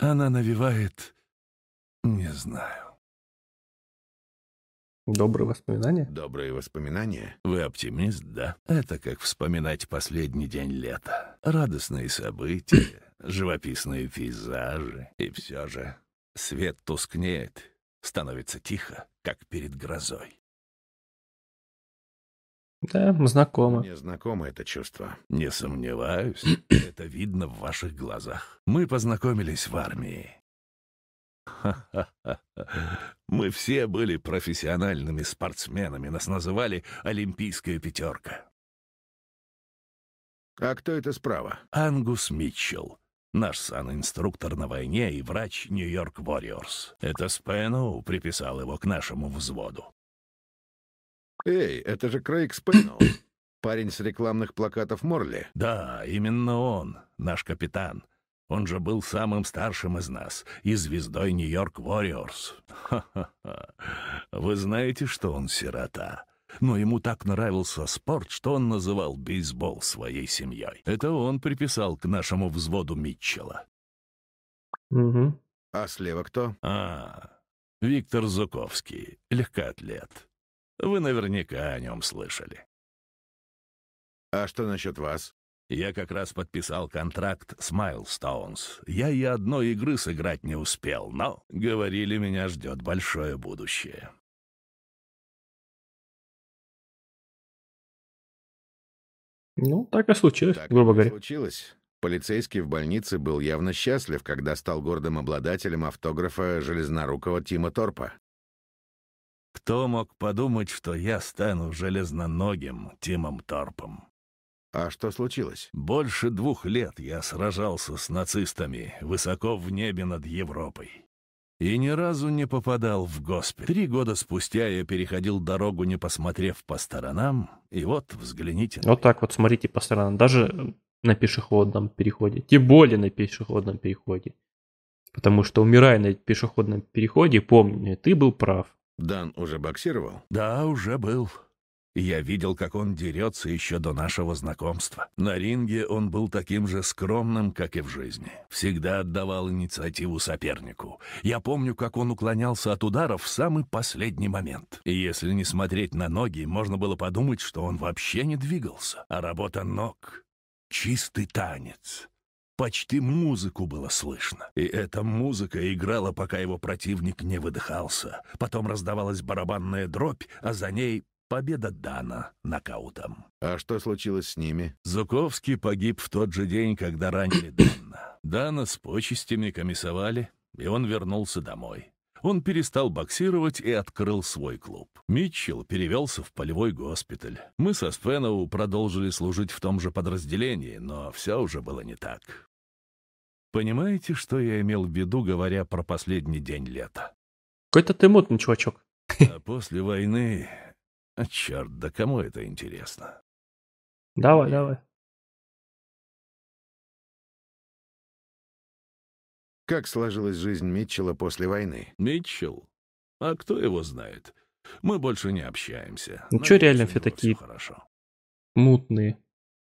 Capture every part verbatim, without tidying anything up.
Она навевает... не знаю. Добрые воспоминания? Добрые воспоминания? Вы оптимист, да? Это как вспоминать последний день лета. Радостные события, живописные пейзажи. И все же свет тускнеет, становится тихо, как перед грозой. Да, знакомо. Мне знакомо это чувство. Не сомневаюсь, это видно в ваших глазах. Мы познакомились в армии. Ха-ха-ха. Мы все были профессиональными спортсменами. Нас называли «Олимпийская пятерка». А кто это справа? Ангус Митчелл. Наш сан-инструктор на войне и врач Нью-Йорк Warriors. Это Спэноу приписал его к нашему взводу. Эй, это же Крейг Спэноу. Парень с рекламных плакатов Морли. Да, именно он, наш капитан. Он же был самым старшим из нас и звездой Нью-Йорк Warriors. Ха-ха-ха. Вы знаете, что он сирота? Но ему так нравился спорт, что он называл бейсбол своей семьей. Это он приписал к нашему взводу Митчелла. Угу. А слева кто? А, Виктор Зуковский, легкоатлет. Вы наверняка о нем слышали. А что насчет вас? Я как раз подписал контракт с Майлстоунс. Я и одной игры сыграть не успел, но, говорили, меня ждет большое будущее. Ну, так и случилось, Так грубо и говоря. случилось. Полицейский в больнице был явно счастлив, когда стал гордым обладателем автографа железнорукого Тима Торпа. Кто мог подумать, что я стану железноногим Тимом Торпом? А что случилось? Больше двух лет я сражался с нацистами высоко в небе над Европой. И ни разу не попадал в госпиталь. Три года спустя я переходил дорогу, не посмотрев по сторонам, и вот, взгляните на Вот меня. так вот смотрите по сторонам, даже на пешеходном переходе. Тем более на пешеходном переходе. Потому что, умирая на пешеходном переходе, помни, ты был прав. Дан уже боксировал? Да, уже был. Я видел, как он дерется еще до нашего знакомства. На ринге он был таким же скромным, как и в жизни. Всегда отдавал инициативу сопернику. Я помню, как он уклонялся от ударов в самый последний момент. И если не смотреть на ноги, можно было подумать, что он вообще не двигался. А работа ног — чистый танец. Почти музыку было слышно. И эта музыка играла, пока его противник не выдыхался. Потом раздавалась барабанная дробь, а за ней победа Дана нокаутом. А что случилось с ними? Зуковский погиб в тот же день, когда ранили Дана. Дана с почестями комиссовали, и он вернулся домой. Он перестал боксировать и открыл свой клуб. Митчелл перевелся в полевой госпиталь. Мы со Спэноу продолжили служить в том же подразделении, но все уже было не так. Понимаете, что я имел в виду, говоря про последний день лета? Какой-то ты мутный чувачок. А после войны... А черт, да кому это интересно? Давай, давай. Как сложилась жизнь Митчелла после войны? Митчелл? А кто его знает? Мы больше не общаемся. Ну чё, Надеюсь, реально у все него такие всё хорошо. мутные.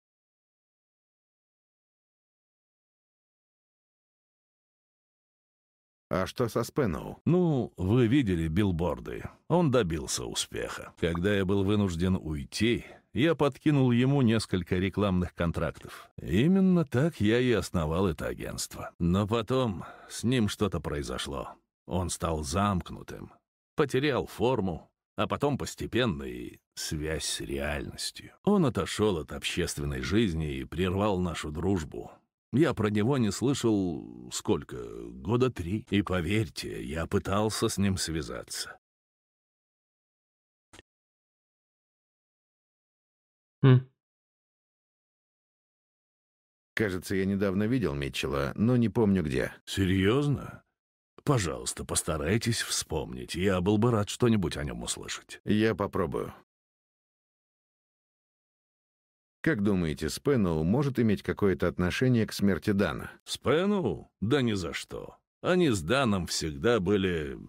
А что со Спэноу? Ну, вы видели билборды. Он добился успеха. Когда я был вынужден уйти, я подкинул ему несколько рекламных контрактов. Именно так я и основал это агентство. Но потом с ним что-то произошло. Он стал замкнутым, потерял форму, а потом постепенно и связь с реальностью. Он отошел от общественной жизни и прервал нашу дружбу. Я про него не слышал сколько? Года три. И поверьте, я пытался с ним связаться. Хм. Кажется, я недавно видел Митчелла, но не помню где. Серьезно? Пожалуйста, постарайтесь вспомнить. Я был бы рад что-нибудь о нем услышать. Я попробую. Как думаете, Спэноу может иметь какое-то отношение к смерти Дана? Спэну? Да ни за что. Они с Даном всегда были...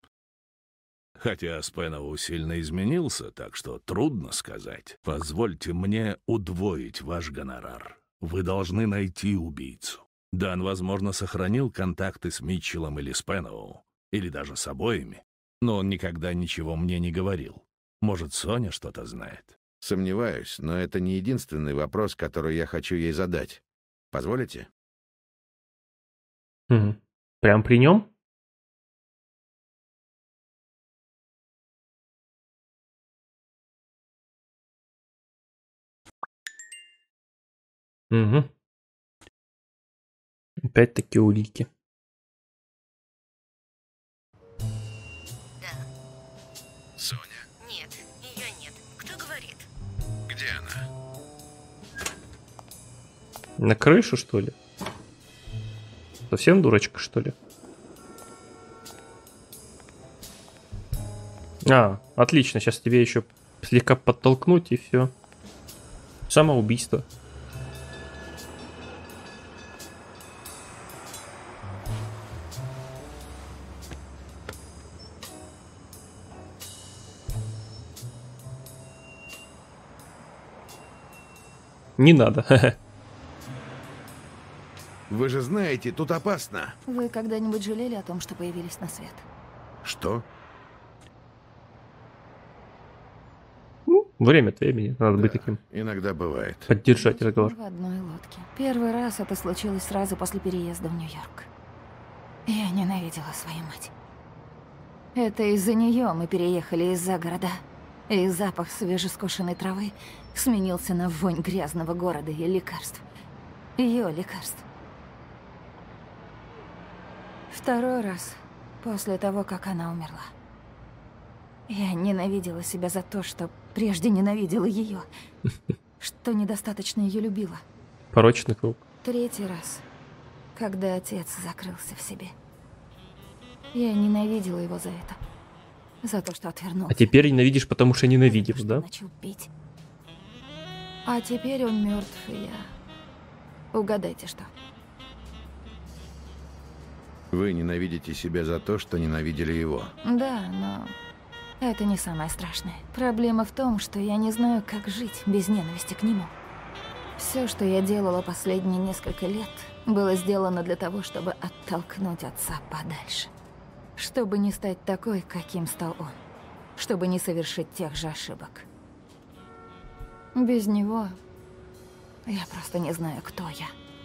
Хотя Спэноу сильно изменился, так что трудно сказать. Позвольте мне удвоить ваш гонорар. Вы должны найти убийцу. Дан, возможно, сохранил контакты с Митчеллом или Спэноу, или даже с обоими, но он никогда ничего мне не говорил. Может, Соня что-то знает? Сомневаюсь, но это не единственный вопрос, который я хочу ей задать. Позволите? Угу. Прям при нем? Угу. Опять-таки улики. Да. Соня, Нет, ее нет. Кто говорит? где она? На крышу, что ли? Совсем дурочка, что ли? А, отлично, сейчас тебе еще слегка подтолкнуть и все. Самоубийство. Не надо. Вы же знаете, тут опасно. Вы когда-нибудь жалели о том, что появились на свет? Что? Ну, время от времени. Надо Да, быть таким. иногда бывает. Поддержать Мы разговор. в одной лодке. Первый раз это случилось сразу после переезда в Нью-Йорк. Я ненавидела свою мать. Это из-за нее мы переехали из-за города. И запах свежескошенной травы сменился на вонь грязного города и лекарств. Ее лекарств. Второй раз, после того, как она умерла. Я ненавидела себя за то, что прежде ненавидела ее, что недостаточно ее любила. Порочный круг. Третий раз, когда отец закрылся в себе. Я ненавидела его за это. За то, что отвернулся. А теперь ненавидишь, потому что ненавидишь, За то, что да? начал пить. А теперь он мертв, и я... Угадайте, что? Вы ненавидите себя за то, что ненавидели его. Да, но это не самое страшное. Проблема в том, что я не знаю, как жить без ненависти к нему. Все, что я делала последние несколько лет, было сделано для того, чтобы оттолкнуть отца подальше. Чтобы не стать такой, каким стал он. Чтобы не совершить тех же ошибок. Без него я просто не знаю, кто я.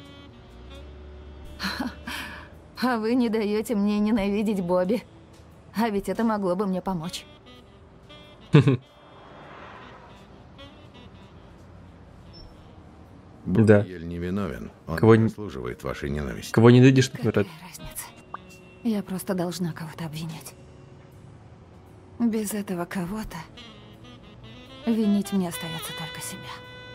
А вы не даете мне ненавидеть Бобби. А ведь это могло бы мне помочь. Да. Ель не виновен. Он Кого не не- заслуживает вашей ненависти. Кого ненавидишь, например, Какая разница? Я просто должна кого-то обвинять. Без этого кого-то винить мне остается только себя.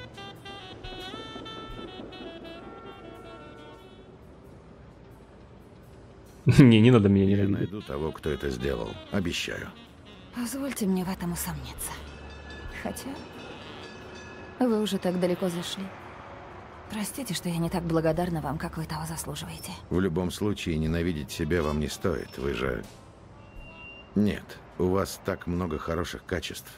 Не, не надо меня Я ненавидеть. найду того, кто это сделал. Обещаю. Позвольте мне в этом усомниться. Хотя вы уже так далеко зашли. Простите, что я не так благодарна вам, как вы того заслуживаете. В любом случае, ненавидеть себя вам не стоит. Вы же... Нет, у вас так много хороших качеств.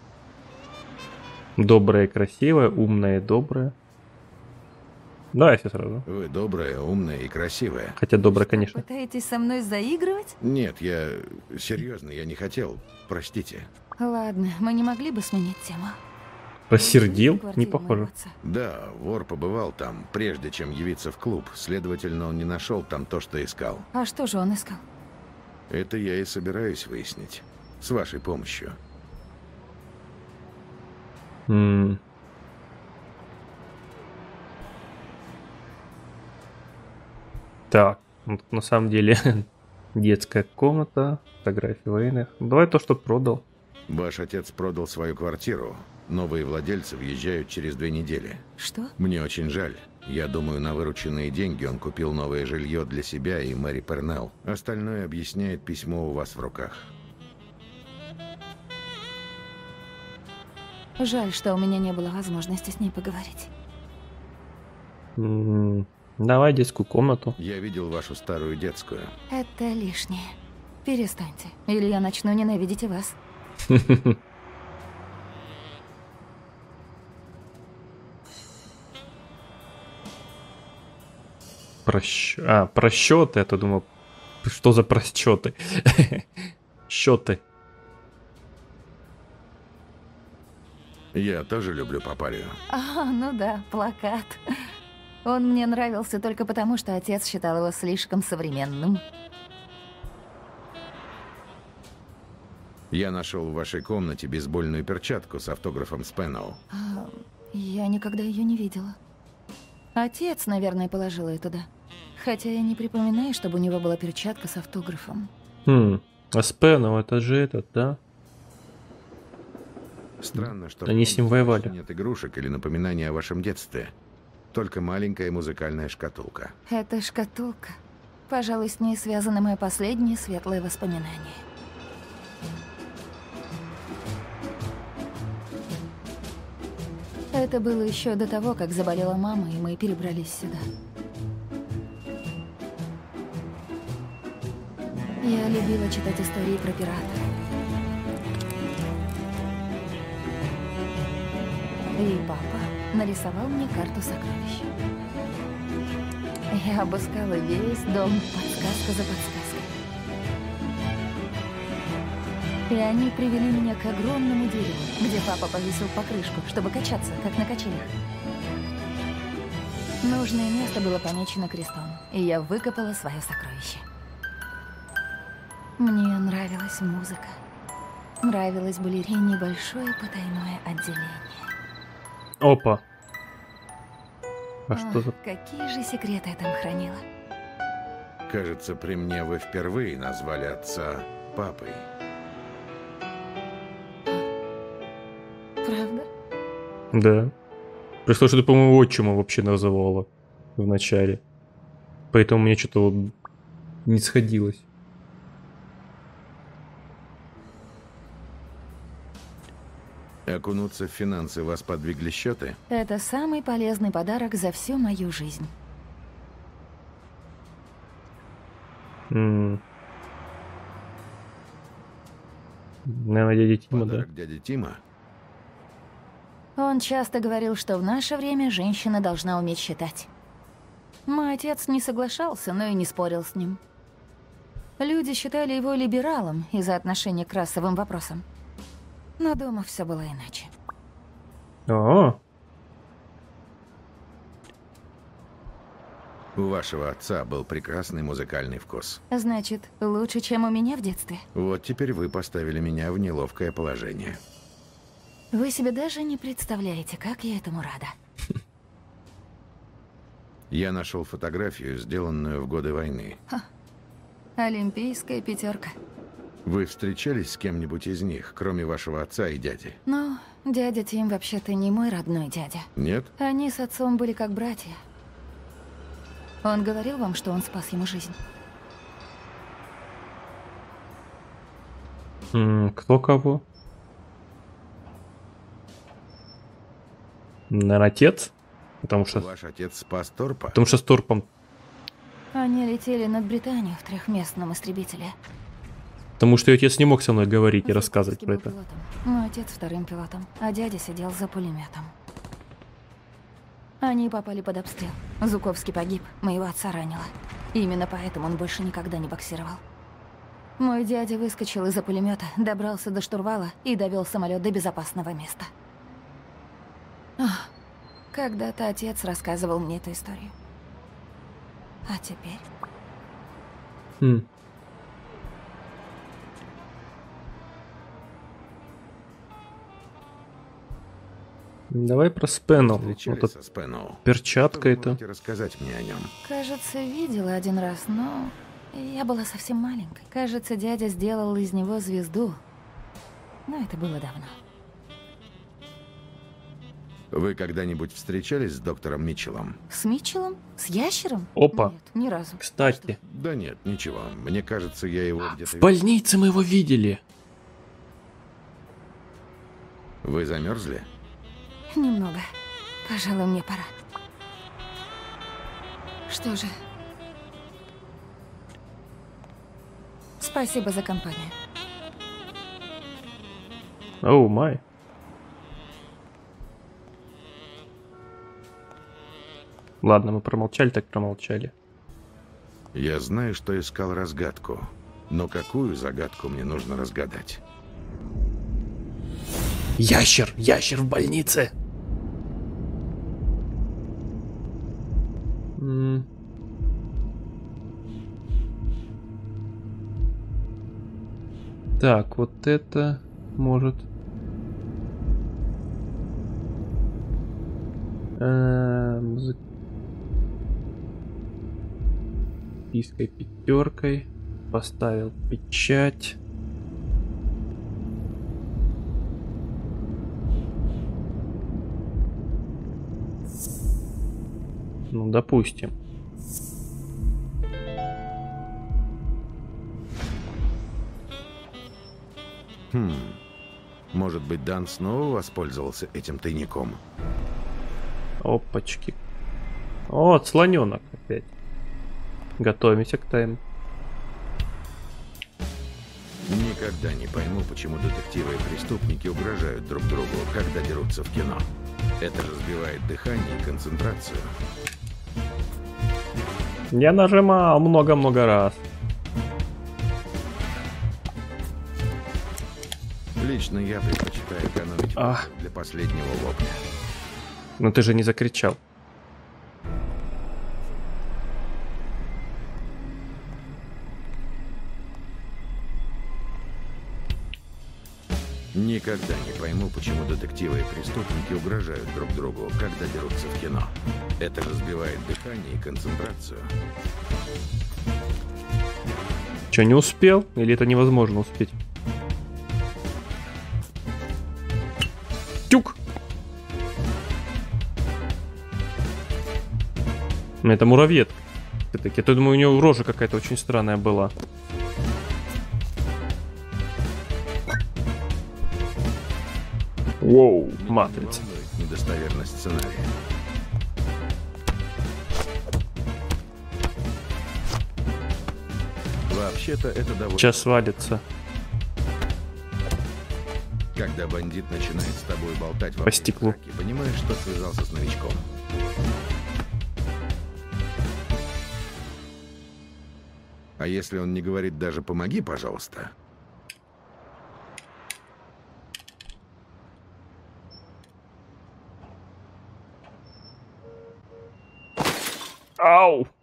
Добрая, красивая, умная, добрая. Давай все сразу. Вы добрая, умная и красивая. Хотя добрая, конечно. Пытаетесь со мной заигрывать? Нет, я... Серьезно, я не хотел. Простите. Ладно, мы не могли бы сменить тему. Рассердил? Квартира Не моего похоже. отца. Да, вор побывал там, прежде чем явиться в клуб. Следовательно, он не нашел там то, что искал. А что же он искал? Это я и собираюсь выяснить. С вашей помощью. М. Так, вот на самом деле детская комната, фотографии военных. Давай то, что продал. Ваш отец продал свою квартиру. Новые владельцы въезжают через две недели. Что? Мне очень жаль. Я думаю, на вырученные деньги он купил новое жилье для себя и Мэри Пернелл. Остальное объясняет письмо у вас в руках. Жаль, что у меня не было возможности с ней поговорить. М, Давай детскую комнату. Я видел вашу старую детскую. Это лишнее. Перестаньте, или я начну ненавидеть и вас. Прощ... А, просчеты, я то думал, что за просчеты? Счеты. Я тоже люблю Папарию. А, ну да, плакат. Он мне нравился только потому, что отец считал его слишком современным. Я нашел в вашей комнате бейсбольную перчатку с автографом Спэноу. А, я никогда ее не видела. Отец, наверное, положил ее туда. Хотя я не припоминаю, чтобы у него была перчатка с автографом. Хм, а Спэнноу, это же этот, да? Странно, что Они с ним воевали. нет игрушек или напоминаний о вашем детстве. Только маленькая музыкальная шкатулка. Это шкатулка. Пожалуй, с ней связано мое последнее светлое воспоминание. Это было еще до того, как заболела мама, и мы перебрались сюда. Я любила читать истории про пиратов. И папа нарисовал мне карту сокровищ. Я обыскала весь дом, подсказка за подсказкой. И они привели меня к огромному дереву, где папа повесил покрышку, чтобы качаться, как на качелях. Нужное место было помечено крестом, и я выкопала свое сокровище. Мне нравилась музыка. Нравилось балерине большое потайное отделение. Опа. А Ах, что за... какие же секреты я там хранила. Кажется, при мне вы впервые назвали отца папой. Правда? Да. Пришло, что ты, по-моему, отчима вообще называла в начале. Поэтому мне что-то вот не сходилось. Окунуться в финансы вас подвигли счеты? Это самый полезный подарок за всю мою жизнь. М. Наверное, дядя Тима, да? Подарок дяди Тима? Он часто говорил, что в наше время женщина должна уметь считать. Мой отец не соглашался, но и не спорил с ним. Люди считали его либералом из-за отношения к расовым вопросам. Но дома все было иначе. А, У вашего отца был прекрасный музыкальный вкус. Значит, лучше, чем у меня в детстве. Вот теперь вы поставили меня в неловкое положение. Вы себе даже не представляете, как я этому рада. Я нашел фотографию, сделанную в годы войны. Олимпийская пятерка. Вы встречались с кем-нибудь из них, кроме вашего отца и дяди? Ну, дядя Тим вообще-то не мой родной дядя. Нет? Они с отцом были как братья. Он говорил вам, что он спас ему жизнь? м, кто кого? Наверное, отец? Потому что, Ваш отец спас Торпа? потому что с Торпом. Они летели над Британией в трехместном истребителе. Потому что ее отец не мог со мной говорить и рассказывать Жуковский про был это. пилотом, мой отец вторым пилотом, а дядя сидел за пулеметом. Они попали под обстрел. Жуковский погиб, моего отца ранило. Именно поэтому он больше никогда не боксировал. Мой дядя выскочил из-за пулемета, добрался до штурвала и довел самолет до безопасного места. Ах, когда-то отец рассказывал мне эту историю. А теперь... Хм. Давай про Спэноу. Встречались Вот со Спэноу? перчатка Что вы это. можете рассказать мне о нем? Кажется, видела один раз, но я была совсем маленькой. Кажется, дядя сделал из него звезду. Но это было давно. Вы когда-нибудь встречались с доктором Митчеллом? С Митчеллом? С ящером? Опа. Нет, ни разу. Кстати, Да нет, ничего. Мне кажется, я его где-то... в больнице мы его видели. Вы замерзли? Немного. Пожалуй, мне пора. Что же? Спасибо за компанию. Оу, май. Ладно, мы промолчали, так промолчали. Я знаю, что искал разгадку. Но какую загадку мне нужно разгадать? Ящер! Ящер в больнице! М. Так, вот это может... Эм, за- Пиской пятеркой. Поставил печать. Ну, допустим. Хм. Может быть, Дан снова воспользовался этим тайником? Опачки. О, слоненок опять. Готовимся к тайму. Никогда не пойму, почему детективы и преступники угрожают друг другу, когда дерутся в кино. Это же сбивает дыхание и концентрацию. Я нажимал много-много раз. Лично я предпочитаю экономить А. для последнего лопня. Но ты же не закричал. Никогда не пойму, почему детективы и преступники угрожают друг другу, когда дерутся в кино. Это же сбивает дыхание и концентрацию. Че, не успел? Или это невозможно успеть? Тюк! Ну, это муравьед. Все-таки. Я думаю, у него рожа какая-то очень странная была. Воу, Меня матрица. не волнует недостоверность сценария. Вообще-то это довольно... Сейчас свалится. Когда бандит начинает с тобой болтать во По стеклу. драки, понимаешь, что связался с новичком. А если он не говорит даже «помоги, пожалуйста», Ау!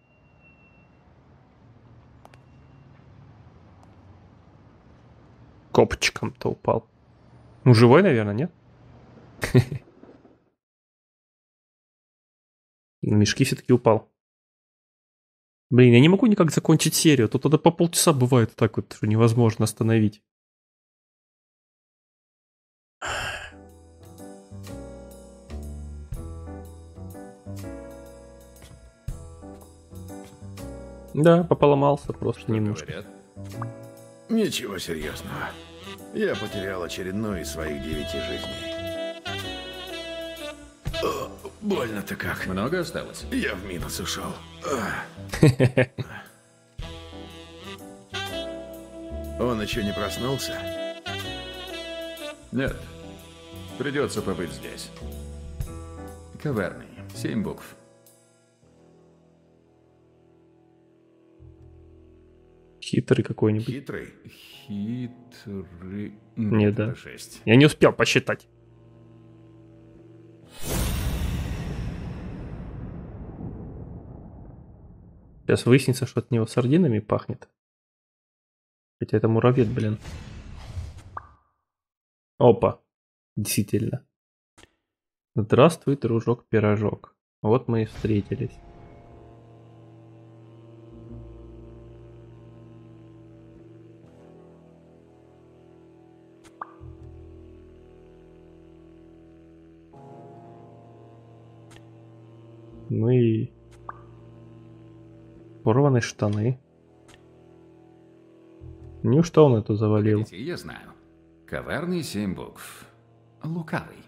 Копчиком-то упал. Ну, живой, наверное, нет? На мешки все-таки упал. Блин, я не могу никак закончить серию. Тут это по полчаса бывает так вот, что невозможно остановить. Да, пополомался просто немножко. говорят? Ничего серьезного. Я потерял очередной из своих девяти жизней. О, больно-то как. Много осталось? Я в минус ушел. Ах. Он еще не проснулся? Нет. Придется побыть здесь. Коварный. Семь букв. Хитрый какой-нибудь. Хитрый? Хитрый... Не, да. Это шесть. Я не успел посчитать. Сейчас выяснится, что от него сардинами пахнет. Хотя это муравьед, блин. Опа. Действительно. Здравствуй, дружок-пирожок. Вот мы и встретились. Ну и... Порваны штаны. Неужто он эту завалил? Видите, я знаю. Коварный семь букв. Лукавый.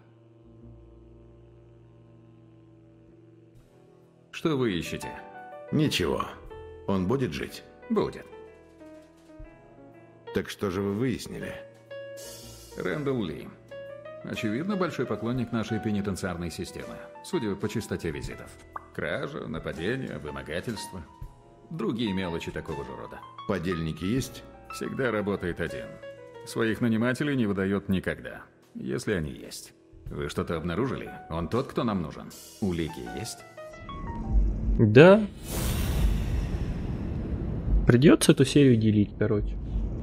Что вы ищете? Ничего. Он будет жить? Будет. Так что же вы выяснили? Рэндалл Ли. Очевидно, большой поклонник нашей пенитенциарной системы. Судя по частоте визитов. Кража, нападение, вымогательство. Другие мелочи такого же рода. Подельники есть? Всегда работает один. Своих нанимателей не выдает никогда, если они есть. Вы что-то обнаружили? Он тот, кто нам нужен. Улики есть? Да. Придется эту серию делить, короче.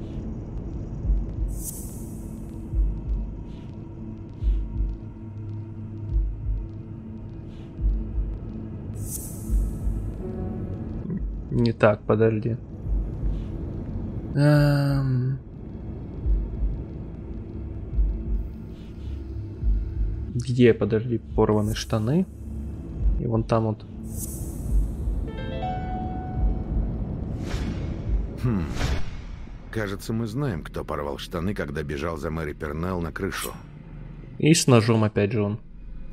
Не так, подожди. Эм... Где, подожди, порваны штаны? И вон там вот. Хм. Кажется, мы знаем, кто порвал штаны, когда бежал за Мэри Пернелл на крышу. И с ножом опять же он.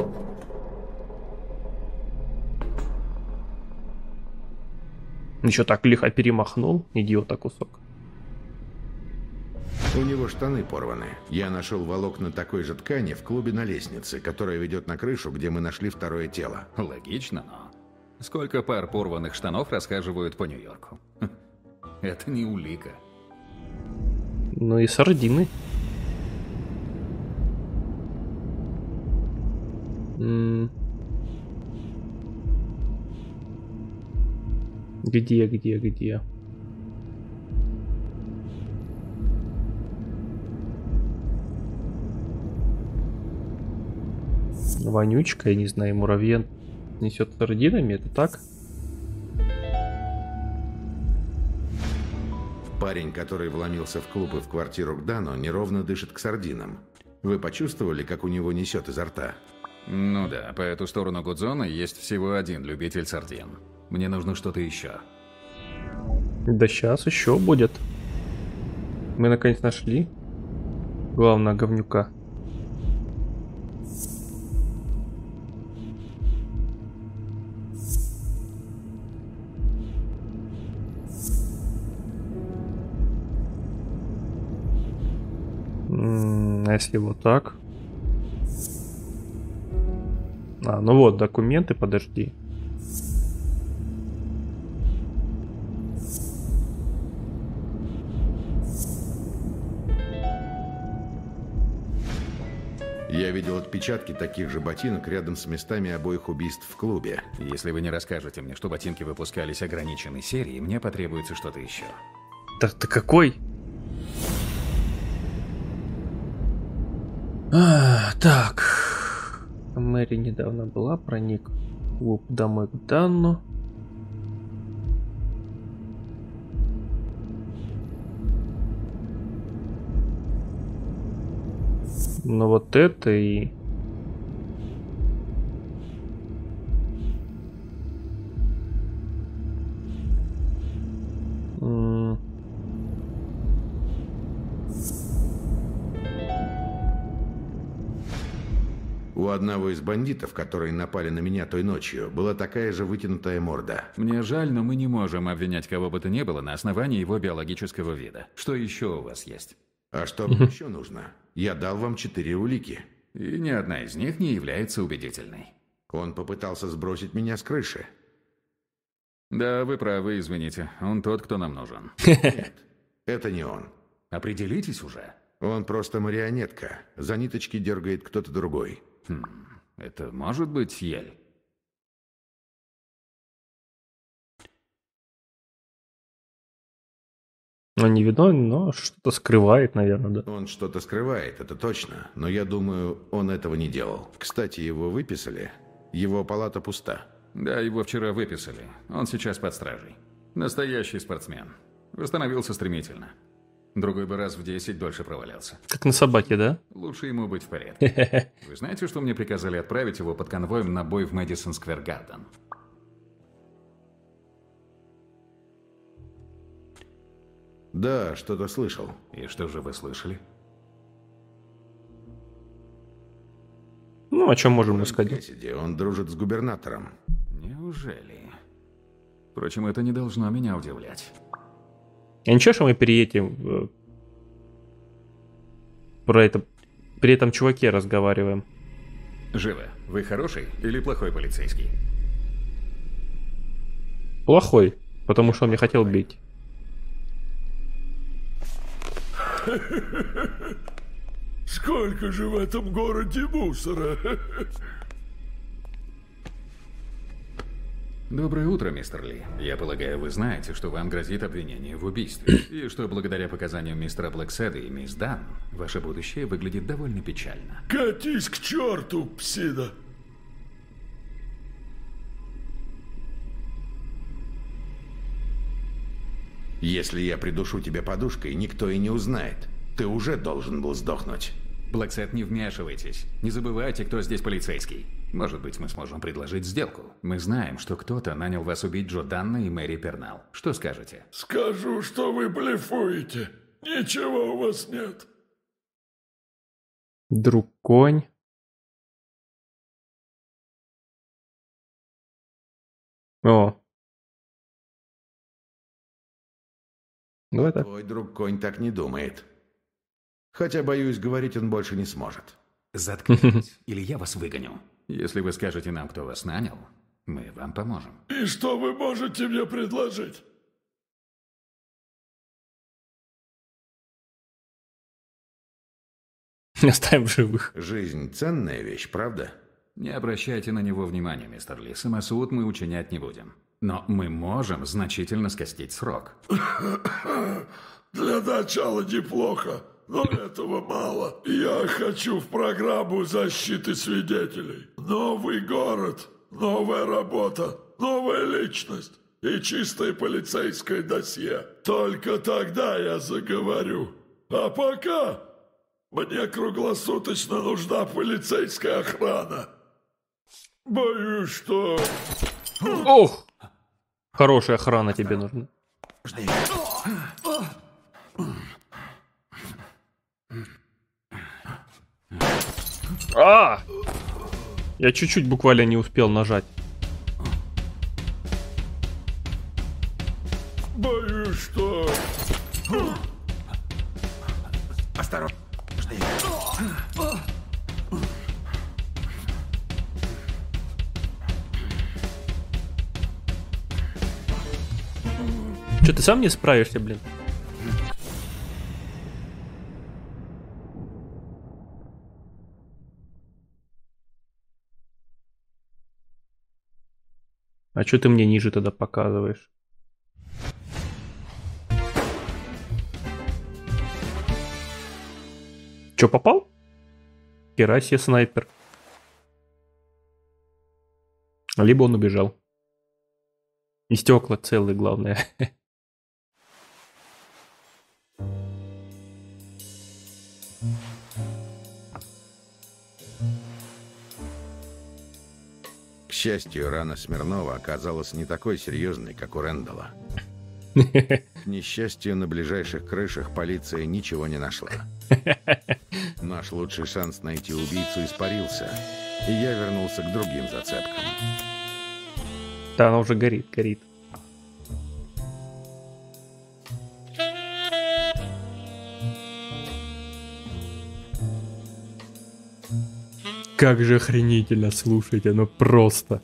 Еще так лихо перемахнул, идиота кусок. У него штаны порваны. Я нашел волокна такой же ткани в клубе на лестнице, которая ведет на крышу, где мы нашли второе тело. Логично, но... Сколько пар порванных штанов расхаживают по Нью-Йорку? Это не улика. Ну и сардины. М-м. Где, где, где? Вонючка, я не знаю, муравьен несет сардинами, это так? Парень, который вломился в клуб и в квартиру к Дану, неровно дышит к сардинам. Вы почувствовали, как у него несет изо рта? Ну да, по эту сторону Гудзона есть всего один любитель сардин. Мне нужно что-то еще. Да сейчас еще будет. Мы наконец нашли главного говнюка. М-м, а если вот так? А, ну вот, документы, подожди. Я видел отпечатки таких же ботинок рядом с местами обоих убийств в клубе. Если вы не расскажете мне, что ботинки выпускались ограниченной серией, мне потребуется что-то еще. Так ты какой? А, так. Мэри недавно была, проник в клуб домой к Данну. Ну вот это и... М- У одного из бандитов, которые напали на меня той ночью, была такая же вытянутая морда. Мне жаль, но мы не можем обвинять кого бы то ни было на основании его биологического вида. Что еще у вас есть? А что вам еще нужно? Я дал вам четыре улики. И ни одна из них не является убедительной. Он попытался сбросить меня с крыши. Да, вы правы, извините. Он тот, кто нам нужен. Нет, это не он. Определитесь уже. Он просто марионетка. За ниточки дергает кто-то другой. Хм, это может быть Ель? Он не виновен, но что-то скрывает, наверное, да. Он что-то скрывает, это точно. Но я думаю, он этого не делал. Кстати, его выписали. Его палата пуста. Да, его вчера выписали. Он сейчас под стражей. Настоящий спортсмен. Восстановился стремительно. Другой бы раз в десять дольше провалялся. Как на собаке, да? Лучше ему быть в порядке. Вы знаете, что мне приказали отправить его под конвоем на бой в Мэдисон Сквер Гарден? Да, что-то слышал. И что же вы слышали? Ну, о чем можем Фрэнк сказать? Кэссиди, он дружит с губернатором. Неужели? Впрочем, это не должно меня удивлять. А ничего, что мы переедем э, про это, при этом чуваке разговариваем. Живо, вы хороший или плохой полицейский? Плохой. Потому что он меня хотел бить. Сколько же в этом городе мусора? Доброе утро, мистер Ли. Я полагаю, вы знаете, что вам грозит обвинение в убийстве. И что благодаря показаниям мистера Блэкседа и мисс Дан, ваше будущее выглядит довольно печально. Катись к черту, псина! Если я придушу тебя подушкой, никто и не узнает. Ты уже должен был сдохнуть. Блэксед, не вмешивайтесь. Не забывайте, кто здесь полицейский. Может быть, мы сможем предложить сделку. Мы знаем, что кто-то нанял вас убить Джо Данна и Мэри Пернал. Что скажете? Скажу, что вы блефуете. Ничего у вас нет. Друг конь. О. Давай так. Твой друг конь так не думает. Хотя, боюсь, говорить он больше не сможет. Заткнитесь, или я вас выгоню. Если вы скажете нам, кто вас нанял, мы вам поможем. И что вы можете мне предложить? Оставим живых. Жизнь ценная вещь, правда? Не обращайте на него внимания, мистер Ли. Самосуд мы учинять не будем. Но мы можем значительно скостить срок. Для начала неплохо, но этого мало. Я хочу в программу защиты свидетелей. Новый город, новая работа, новая личность и чистое полицейское досье. Только тогда я заговорю. А пока мне круглосуточно нужна полицейская охрана. Боюсь, что... Ох! Хорошая охрана тебе нужна. А! Я чуть-чуть буквально не успел нажать. Боюсь, что... Осторожно. Че, ты сам не справишься, блин? А что ты мне ниже тогда показываешь? Че, попал? Хера себе снайпер. Либо он убежал. И стекла целые, главное. К счастью, рана Смирнова оказалась не такой серьезной, как у Рэндалла. К несчастью, на ближайших крышах полиция ничего не нашла. Наш лучший шанс найти убийцу испарился, и я вернулся к другим зацепкам. Да, она уже горит, горит. Как же охренительно, слушайте, ну просто.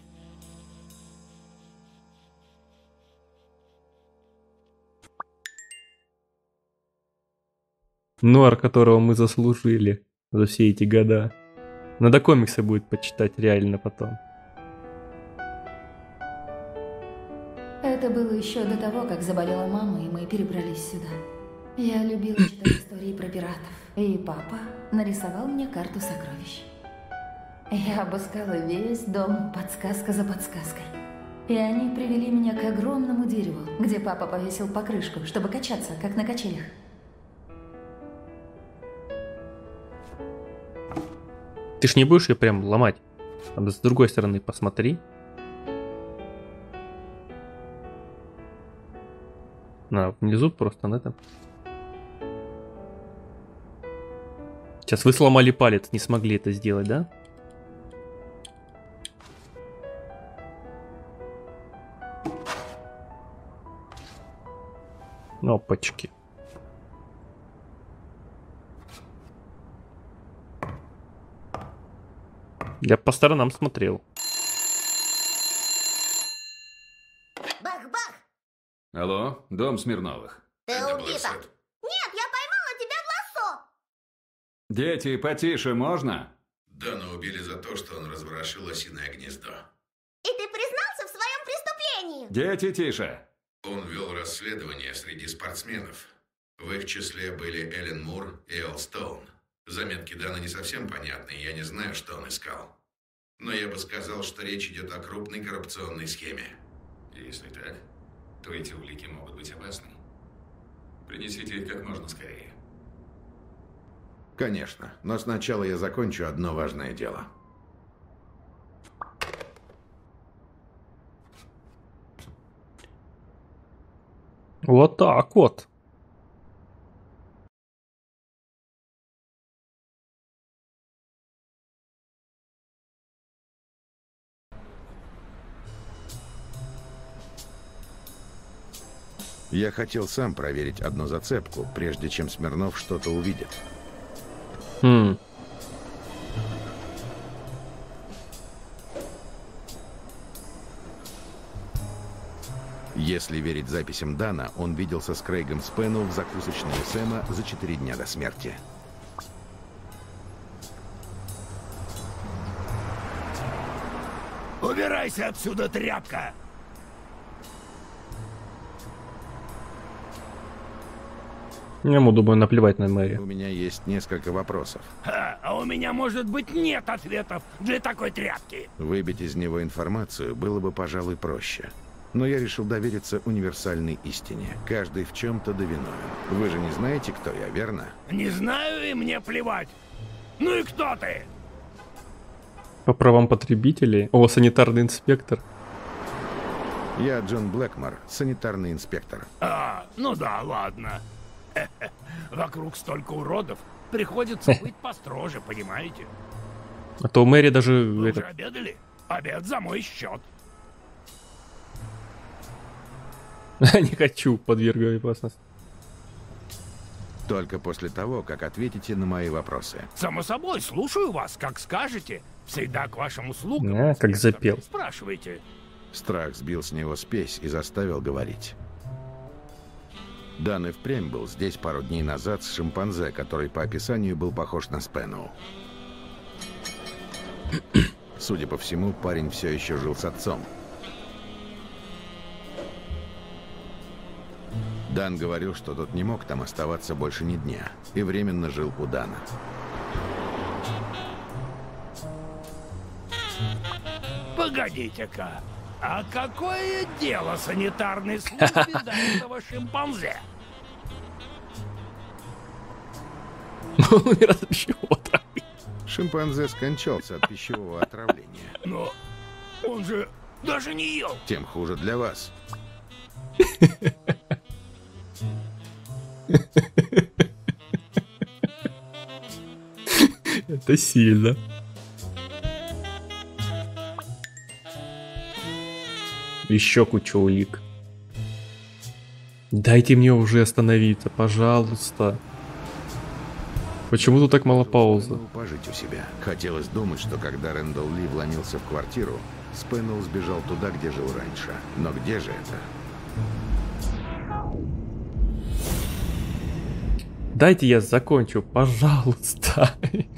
Нуар, которого мы заслужили за все эти года. Надо комиксы будет почитать реально потом. Это было еще до того, как заболела мама, и мы перебрались сюда. Я любила читать истории про пиратов, и папа нарисовал мне карту сокровищ. Я обыскала весь дом, подсказка за подсказкой. И они привели меня к огромному дереву, где папа повесил покрышку, чтобы качаться, как на качелях. Ты ж не будешь ее прям ломать? Там с другой стороны посмотри. На, внизу просто на этом. Сейчас вы сломали палец, не смогли это сделать, да? Опачки. Я по сторонам смотрел. Алло, дом Смирновых. Ты Это убита. Блэссет. Нет, я поймала тебя в лассо. Дети, потише, можно? Дана убили за то, что он разворошил осиное гнездо. И ты признался в своем преступлении. Дети, тише. Он вел расследование среди спортсменов. В их числе были Эллен Мур и Эл Стоун. Заметки Дана не совсем понятны, и я не знаю, что он искал. Но я бы сказал, что речь идет о крупной коррупционной схеме. Если так, то эти улики могут быть опасны. Принесите их как можно скорее. Конечно, но сначала я закончу одно важное дело. Вот так вот. Я хотел сам проверить одну зацепку, прежде чем Смирнов что-то увидит. Хм. Если верить записям Дана, он виделся с Крейгом Спэну в закусочной Сэма за четыре дня до смерти. Убирайся отсюда, тряпка! Ему, думаю, наплевать на Мэри. У меня есть несколько вопросов. А, а у меня, может быть, нет ответов для такой тряпки. Выбить из него информацию было бы, пожалуй, проще. Но я решил довериться универсальной истине. Каждый в чем-то довиновен. Вы же не знаете, кто я, верно? Не знаю, и мне плевать. Ну и кто ты? По правам потребителей. О, санитарный инспектор. Я Джон Блэкмор, санитарный инспектор. А, ну да, ладно. Вокруг столько уродов. Приходится быть построже, понимаете? А то у Мэри даже... Вы это, уже обедали? Обед за мой счет. не хочу подвергать опасности. Только после того, как ответите на мои вопросы. Само собой, слушаю вас, как скажете. Всегда к вашим услугам. Да, как инспектор. запел. Спрашивайте. Страх сбил с него спесь и заставил говорить. Дан и впрямь был здесь пару дней назад с шимпанзе, который по описанию был похож на Спэну. Судя по всему, парень все еще жил с отцом. Дан говорил, что тот не мог там оставаться больше ни дня, и временно жил у Дана. Погодите-ка. А какое дело санитарной службе до этого шимпанзе? Он умер от пищевого отравления. Шимпанзе скончался от пищевого отравления. Но он же даже не ел. Тем хуже для вас. Это сильно. Еще куча улик. Дайте мне уже остановиться, пожалуйста. Почему тут так мало паузы? Пожить у себя. Хотелось думать, что когда Рэндалл Ли вломился в квартиру, Спэннелл сбежал туда, где жил раньше. Но где же это? Дайте я закончу, пожалуйста.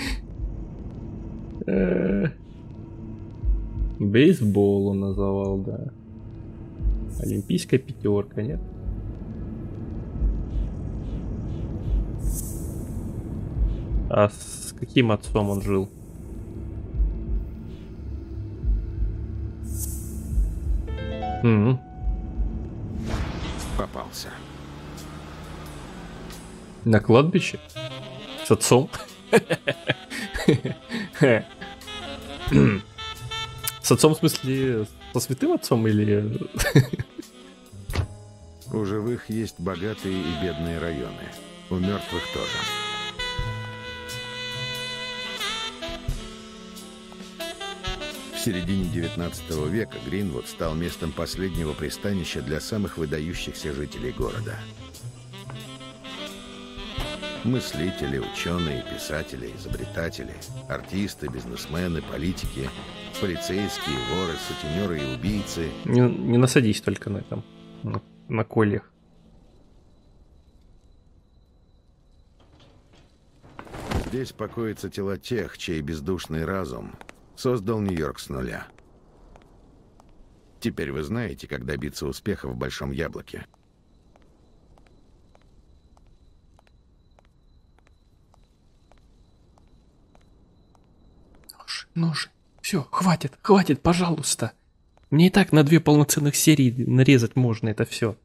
Бейсбол он называл, да. Олимпийская пятерка, нет? А с каким отцом он жил? М-м. Попался. На кладбище? С отцом? С отцом в смысле со святым отцом или... У живых есть богатые и бедные районы. У мертвых тоже. В середине девятнадцатого века Гринвуд стал местом последнего пристанища для самых выдающихся жителей города. Мыслители, ученые, писатели, изобретатели, артисты, бизнесмены, политики, полицейские, воры, сутенеры и убийцы. Не, не насадись только на этом. на кольях. Здесь покоятся тела тех, чей бездушный разум создал Нью-Йорк с нуля. Теперь вы знаете, как добиться успеха в Большом Яблоке. Ножи, ножи. Все, хватит, хватит, пожалуйста. Мне и так на две полноценных серии нарезать можно это все.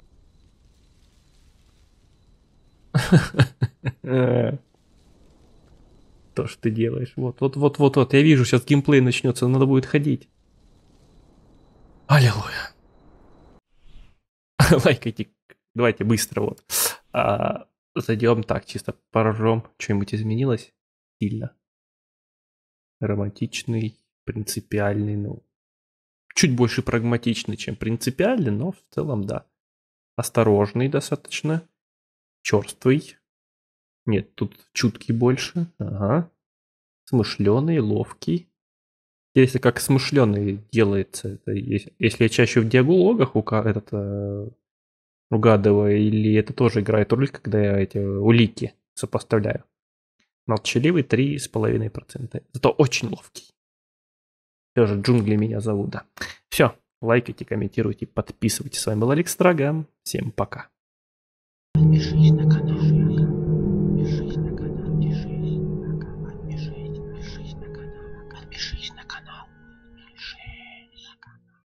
То, что ты делаешь. Вот, вот, вот, вот, вот. Я вижу, сейчас геймплей начнется, надо будет ходить. Аллилуйя. Лайкайте. Давайте быстро вот. А, зайдем так, чисто поржем. Что-нибудь изменилось? Сильно. Романтичный, принципиальный, ну. Чуть больше прагматичный, чем принципиальный, но в целом да. Осторожный достаточно. Черствый. Нет, тут чуткий больше. Ага. Смышленый, ловкий. Если как смышленый делается, это если, если я чаще в диалогах ука- этот, э, угадываю, или это тоже играет роль, когда я эти улики сопоставляю. Молчаливый три с половиной процента. Зато очень ловкий. Все же джунгли меня зовут, да. Все, лайкайте, комментируйте, подписывайтесь. С вами был Алекс Строган. Всем пока.